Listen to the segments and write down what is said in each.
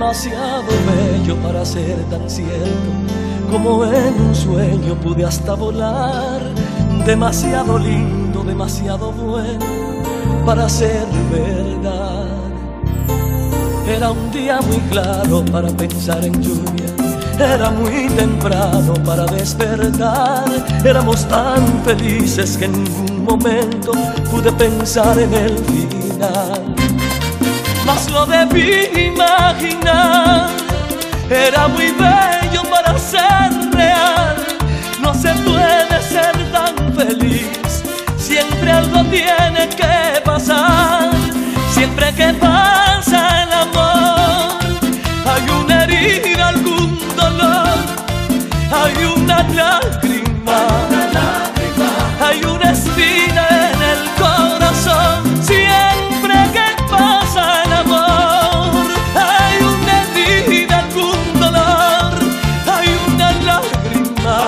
demasiado bello para ser tan cierto, como en un sueño pude hasta volar. Demasiado lindo, demasiado bueno para ser verdad. Era un día muy claro para pensar en lluvia, era muy temprano para despertar. Éramos tan felices que en ningún momento pude pensar en el final. Mas lo debí imaginar, era muy bello para ser real. No se puede ser tan feliz, siempre algo tiene que pasar. Siempre que pasa el amor, hay una herida, algún dolor, hay una lágrima, hay una espina en el corazón. Siempre que pasa el amor, hay una herida, algún dolor, hay una lágrima,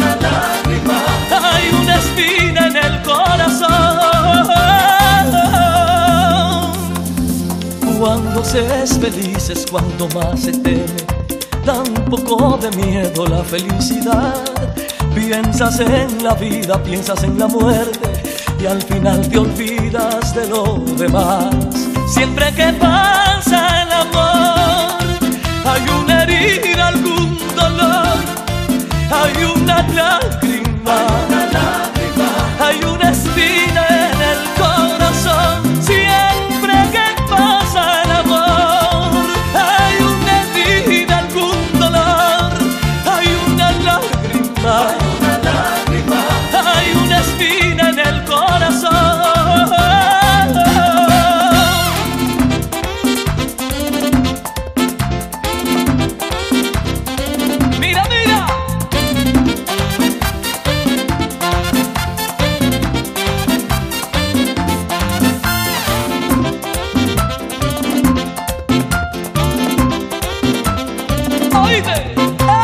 hay una espina en el corazón. Cuando se es feliz es cuando más se teme, da un poco de miedo la felicidad. Piensas en la vida, piensas en la muerte y al final te olvidas de lo demás. Siempre que pasa el amor, hay una herida, algún dolor, hay una lágrima, hay una espina en el corazón. Siempre que pasa el amor, hay una herida, algún dolor, hay una lágrima, hay una espina en el corazón. Mira, mira. Oíste.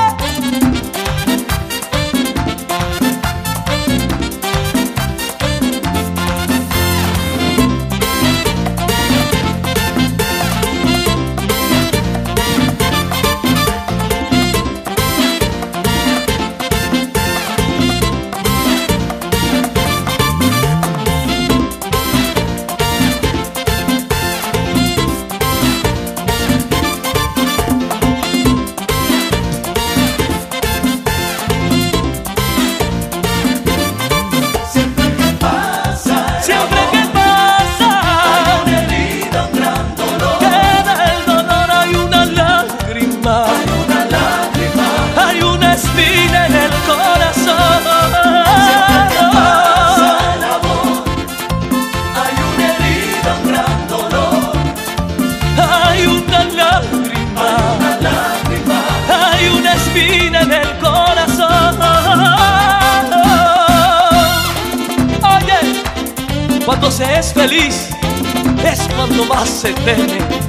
Hay una espina en el corazón. Siempre que pasa el amor, hay una herida, un gran dolor, hay una lágrima, hay una espina en el corazón. Oye, cuando se es feliz es cuando más se teme.